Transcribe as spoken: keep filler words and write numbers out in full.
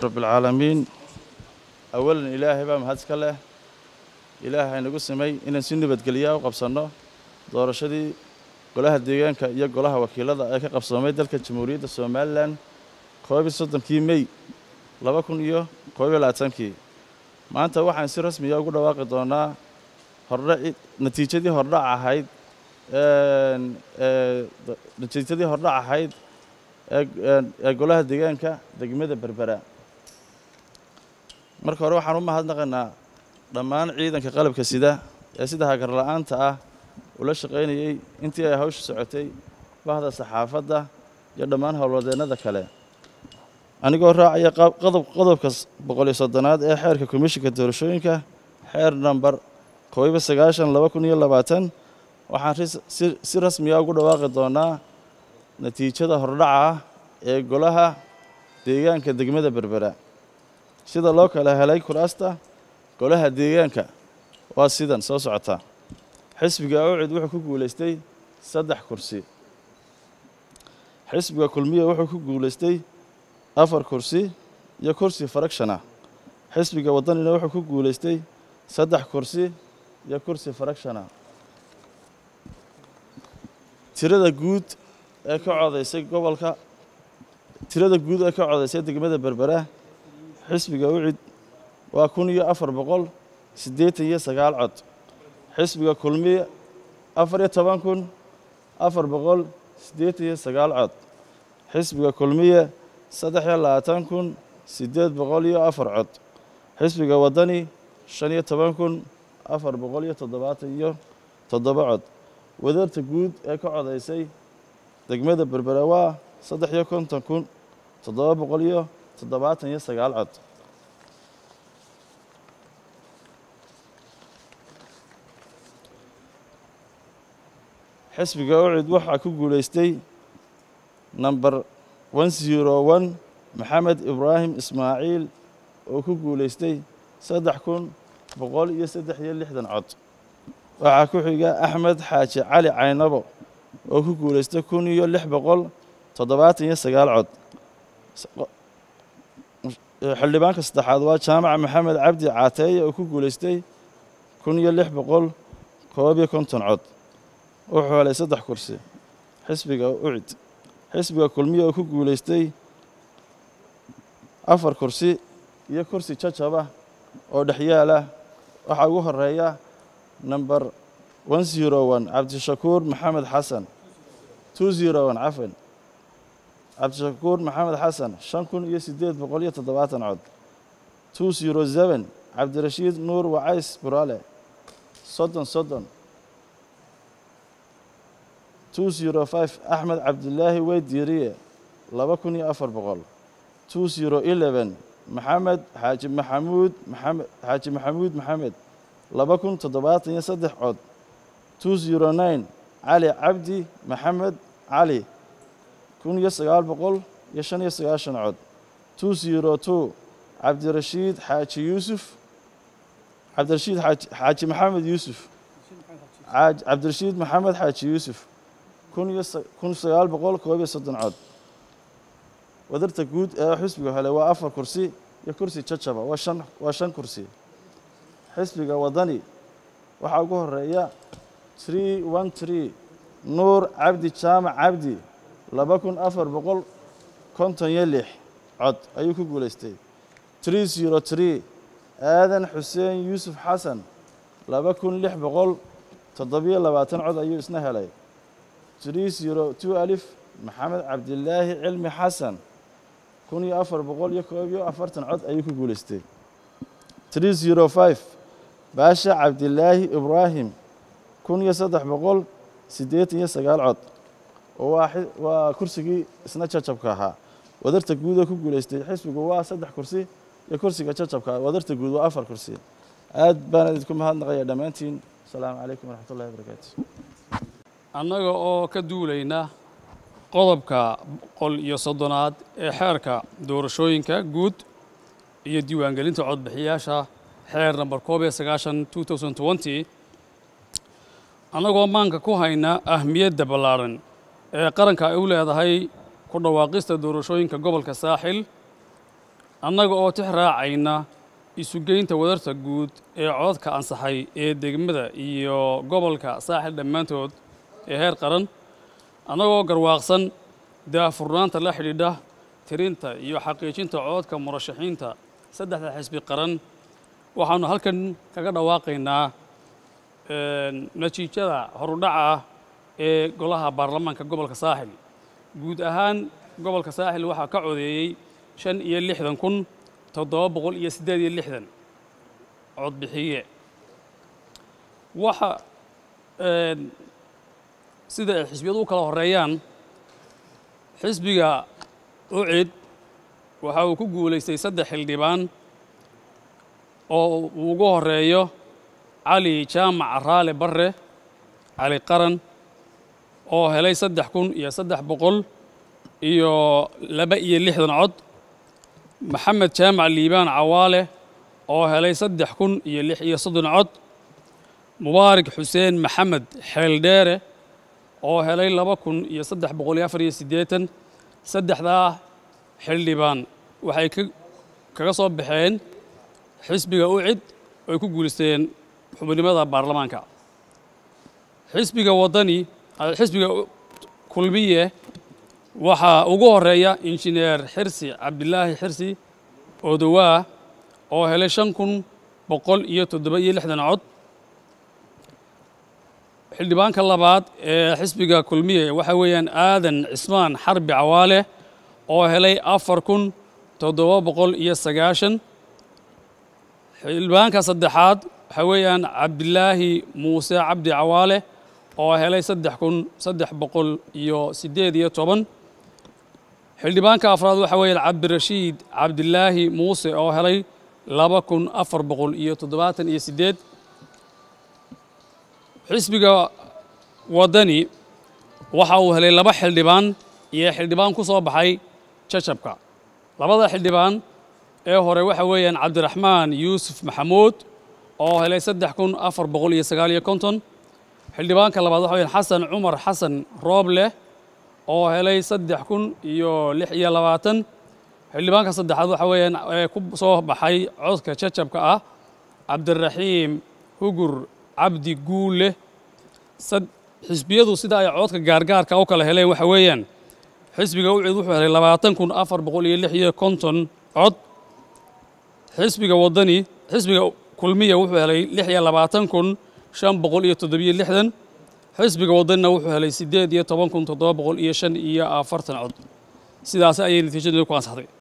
رب العالمين أولا إلهي بام هذا كله إلهي نقول سمي إن سن بدقليا وقبصنا دور شدي قلها الديان كيا قلها وكيلة أك قبصنا دلك الجمهورية الصومالية قوي بالصدم كيمي لا بكون إياه قوي بالعتان كي ما أنت واحد سير رسمي يقول واقع دونا هرّا نتيجة دي هرّا عهيد نتيجة دي هرّا عهيد قلها الديان كا دقمة بربرة marka hore waxaan u mahadnaqaynaa dhammaan ciidanka qalabka sida ee sida hagar la'aanta ah ula shaqeynayay intii ay hawsha socotay bahda saxaafadda iyo dhammaan howlwadeennada kale anigoo raacaya qodob qodobka boqol iyo soddon-aad ee xeerka komishinka doorashooyinka xeer number kow iyo sagaashan laba kun iyo labaatan waxaan si rasmi ah ugu dhawaaqi doonaa natiijada hordhaca ah ee golaha deegaanka degmada berbera sida loo kala helay kuraasta golaha deegaanka waa sidan soo socota xisbiga awcid wuxuu ku guuleystay saddex kursi xisbiga kulmiye wuxuu ku guuleystay afar kursi iyo kursi farakshana xisbiga wadanina wuxuu ku guuleystay saddex kursi iyo kursi farakshana tirada guud ee ka codeysay gobolka tirada guud ee ka codeysay degmada berbera xisbiga awcid waa kun iyo afar boqol siddeetan iyo sagaal cod xisbiga kulmiye afar iyo toban kun afar boqol siddeetan iyo sagaal cod xisbiga kulmiye saddex iyo labaatan kun siddeed boqol iyo afar cod xisbiga wadani shan iyo toban kun afar boqol iyo toddobaatan iyo toddoba cod wadarta guud ee ka codeysay degmada berbera waa saddex iyo konton kun toddoba boqol iyo toddobaatan iyo sagaal cod xisbiga awcid waxaa ku guuleystay number one zero one maxamed ibraahim ismaaciil oo ku guuleystay saddex kun boqol iyo saddex iyo lixdan cod waxaa ku xiga axmed xaaji cali caynabo oo ku guuleystay kun iyo lix boqol toddobaatan iyo sagaal cod xildhibaanka saddexaad waa jaamac maxamed cabdi caateeye oo ku guuleystay kun iyo lix boqol koob iyo konton cod wuxuu helay saddex kursi xisbiga ucid xisbiga kulmiye oo ku guuleystay afar kursi iyo kursi jajaba oo dhexyaala waxaa ugu horeeya number one zero one cabdishakuur maxamed xasan two zero one cafan cabdishakuur maxamed xasan shan kun iyo siddeed boqol iyo toddobaatan cod two zero seven cabdirashiid nuur wacays buraale soddon soddon two zero five axmed cabdilaahi weydiiriye laba kun iyo afar boqol two zero eleven maxamed xaaji maxamuud maxamed xaaji maxamuud maxamed laba kun toddobaatan iyo saddex cod two zero nine cali cabdi maxamed cali kun iyo sagaal boqol iyo shan iyo sagaashan cod two zero two cabdirashiid xaaji yuusuf cabdirashiid xaaji maxamed yuusuf cabdirashiid maxamed xaaji yuusuf kun iyo kun sagaal boqol koob iyo soddon cod wadarta guud ee xisbiga helay waa afar kursi iyo kursi jajaba waa shan waa shan kursi xisbiga wadani waxaa ugu horeeya three one three nuur cabdi jaamac cabdi laba kun afar boqol konton iyo lix cod ayuu ku guuleystay three zero three aadan xuseen yuusuf xasan laba kun lix boqol toddobiyo labaatan cod ayuu isna helay three zero two alif maxamed cabdilaahi cilmi xasan kun iyo afar boqol iyo koob iyo afartan cod ayuu ku guuleystay three zero five baasha cabdilaahi ibraahim kun iyo saddex boqol siddeetan iyo sagaal cod oo waa kursigii isna jajabka ahaa wadarta guud ee ku guuleystay xisbigu waa saddex kursi iyo kursiga jajabka wadarta guud waa afar kursi aad baan idinku mahadnaqayaa dhammaantiin asalaamu calaykum waraxmatullahi wabarakaatu annaga oo ka duulayna qodobka boqol iyo soddonaad ee xeerka doorashooyinka guud iyo diiwaangelinta codbixiyaasha xeer number koob iyo sagaashan two thousand twenty annagoo maanka ku hayna ahmiyadda ballaaran ee qaranka ay u leedahay ku dhawaaqista doorashooyinka gobolka saaxil annaga oo tix raacayna isugeynta wadarta guud ee codadka ansaxay ee degmada iyo gobolka saaxil dhammaantood ee heer qaran annagoo garwaaqsan daahfurnaanta la xidhiidha tirinta iyo xaqiijinta codadka murashaxiinta saddexda xisbi qaran waxaanu halkan kaga dhawaaqaynaa natiijada horudhaca ah ee golaha baarlamaanka gobolka saaxil guud ahaan gobolka saaxil waxaa ka codeeyey shan iyo lixdan kun toddoba boqol iyo siddeed iyo lixdan codbixiye waxa sida ay xisbiyadu u kala horeeyaan xisbiga ucid waxa uu ku guulaystay saddex xildhibaan oo uu ugu horeeyo cali jaamac raale barre cali qaran oo helay saddex kun iyo saddex boqol iyo laba iyo lixdan cod maxamed jaamac liibaan cawaale oo helay saddex kun iyo lix iyo soddon cod mubaarak xuseen maxamed xeeldheere oo helay laba kun iyo saddex boqol iyo afar iyo siddeetan saddexdaa xildhibaan waxay kaga soo baxeen xisbiga ucid oo ay ku guulaysteen xubinimada baarlamaanka xisbiga wadani xisbiga kulmiye waxaa ugu horeeya injineer xirsi cabdilaahi xirsi odowaa oo helay shan kun boqol iyo toddoba iyo lixdan cod xildhibaanka labaad ee xisbiga kulmiye waxa weeyaan aadan cismaan xarbi cawaale oo helay afar kun toddoba boqol iyo sagaashan xildhibaanka saddexaad waxa weeyaan cabdilaahi muuse cabdi cawaale oo helay saddex kun saddex boqol iyo siddeed iyo toban xildhibaanka afraad waxa weeyaan cabdirashiid cabdilaahi muuse oo helay laba kun afar boqol iyo toddobaatan iyo siddeed xisbiga wadani waxa uu helay laba xildhibaan iyo xildhibaan ku soo baxay jajabka labada xildhibaan ee hore waxa weeyaan cabdiraxmaan yuusuf maxamuud oo helay saddex kun afar boqol iyo sagaal iyo konton xildhibaanka labaad waxa weeyaan xasan cumar xasan rooble oo helay saddex kun iyo lix iyo labaatan xildhibaanka saddexaad waxa weeyaan ee ku soo baxay codka jajabka ah cabdiraxiim hugur cabdi guule xisbiyadu sida ay codka gaargaarka u kala heleen waxa weeyaan xisbiga ucid wuxuu helay labaatan kun afar boqol iyo lix iyo konton cod xisbiga wadani xisbiga kulmiya wuxuu helay lix iyo labaatan kun shan boqol iyo toddobiyo lixdan xisbiga wadanina wuxuu helay siddeed iyo toban kun toddoba boqol iyo shan iyo afartan cod sidaas ayay natiijadu ku ansaxday